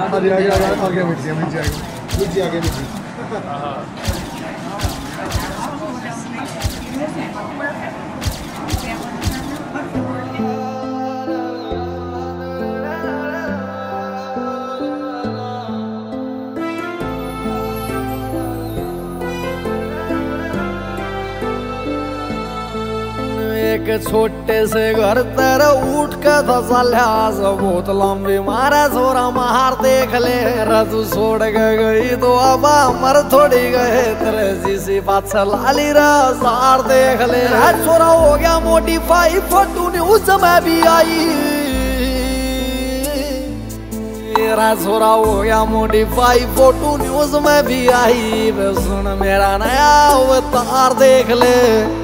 आगे मिर्ची आगे मिर्ची। एक छोटे से घर तेरा उठ के धसाल्या बहुत लंबी मारा छोरा मार देख ले रतु छोड़ के गई तो अब मर थोड़ी गए तेरे जिसी बात से लाली रार देख ले छोरा हो गया मोडिफाई फोटो न्यूज में भी आई मेरा छोरा हो गया मोडिफाई फोटो न्यूज में भी आई सुन मेरा नया अवतार देख ले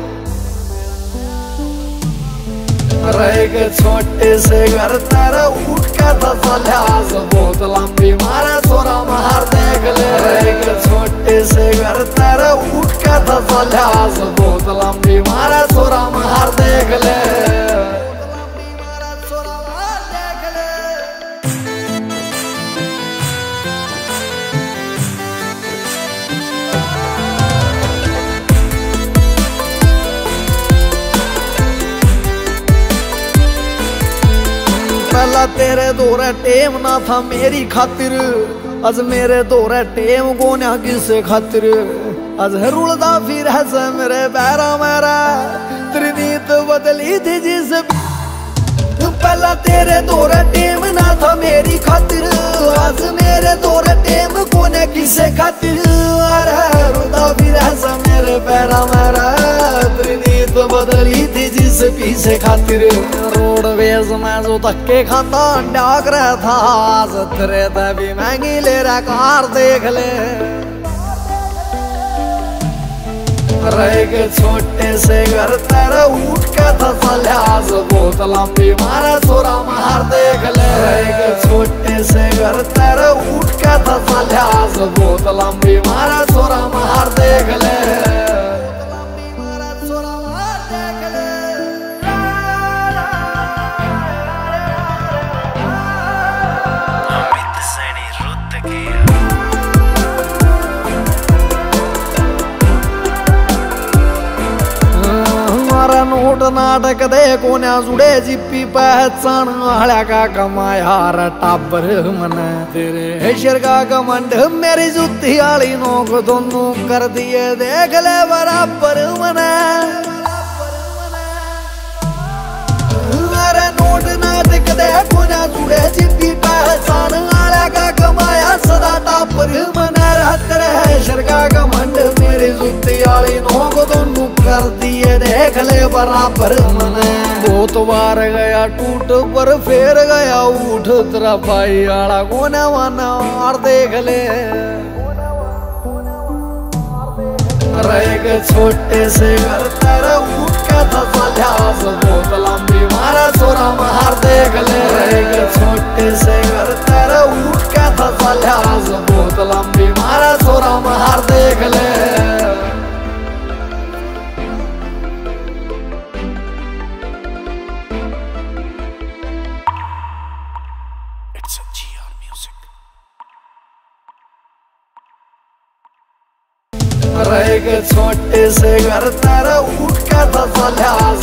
रहेगा छोटे से घर तेरा उठ के धसाल्या बहुत लंबी मारा छोरा मार देख ले रहेगा छोटे से घर तेरा उठ के धसाल्या बहुत लंबी मारा छोरा मार देख ले पहला तेरे दौरे टेम ना था मेरी खातिर आज मेरे दौरे टेम को ना किसे खातिर आज रुलदा फिर है मेरे पैरा मेरा तेरी नीत बदली थी जिस पहला तेरे दौरे टेम ना था मेरी खातिर आज मेरे दौरे टेम को ना किसे खातिर रुलदा फिर है मेरे पैरा मेरा तेरी नीत बदली थी जिस पीछे खातिर रोडवेज में जो धक्के खाता डाक रहा था आज तेरे तभी महंगी ले रहा कार देख ले रहेगा छोटे से घर तेरा उठ के धसाल्या बहुत लंबी मारा छोरा मार देख ले रहेगा छोटे से घर तेरा उठ के धसाल्या बहुत लंबी मारा छोरा मार देख ले नोट नाटक दे कोण्या जुड़े जिप्पी पहचान आल्या का कमाया टाबर मन तेरे शेर का कमंड मेरी जुत्ती आली नोक दोनों कर दिए देख ले बराबर मन अरे नोट नाटक दे कोण्या जुड़े जिप्पी पहचान आल्या का कमाया सदा टाबर मन तेरे शेर का कमंड मेरी जुत्ती आली नोक दोनों कर दिए देख ले बराबर मने बहुत बार गया टूट पर फेर गया उठ तेरा भाई आला कोने वाना और देख ले रहेगा छोटे से घर तेरा उठ के धसाल्या बहुत लंबी मारा छोरा मार देख ले रहेगा छोटे से घर तेरा उठ के धसाल्या बहुत लंबी मारा छोरा मार देख ले रहेगा छोटे से घर तेरा उठ के धसाल्या